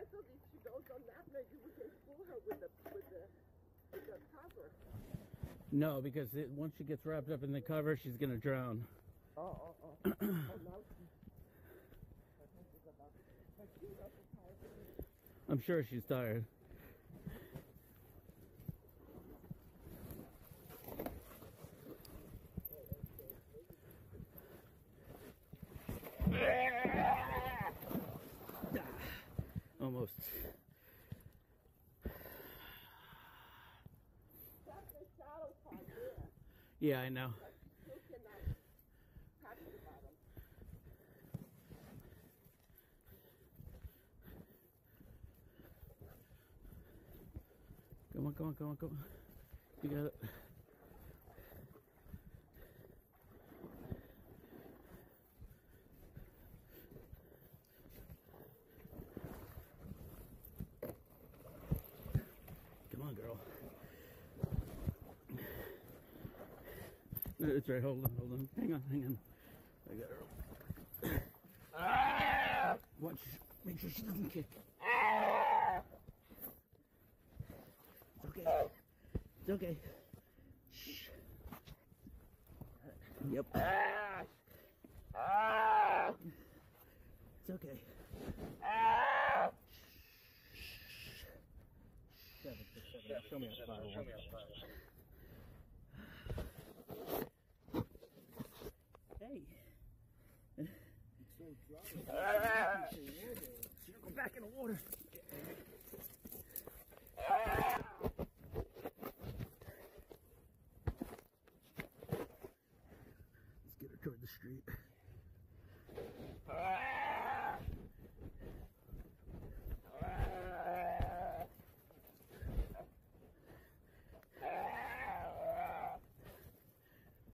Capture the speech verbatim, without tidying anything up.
I thought if she goes on that, maybe we can pull her with the with the with the cover. No, because it, once she gets wrapped up in the cover, she's gonna drown. Oh, oh, oh. Oh, now she, I think she's about to, but she doesn't tired. I'm sure she's tired. Almost. That's the shallow part there. Yeah, I know. But you cannot touch the bottom. Come on, come on, come on, come on. You got it. Come on, girl. It's right. Hold on, hold on. Hang on, hang on. I got her. Ah! Watch. Make sure she doesn't kick. Ah! It's okay. It's okay. Shh. Yep. Ah! Ah! It's okay. Ah! Seven, six, seven. Show me a spiral. Show me a spiral. Hey. It's so dry. Ah! Go back in the water. Ah! Let's get her toward the street. Ah!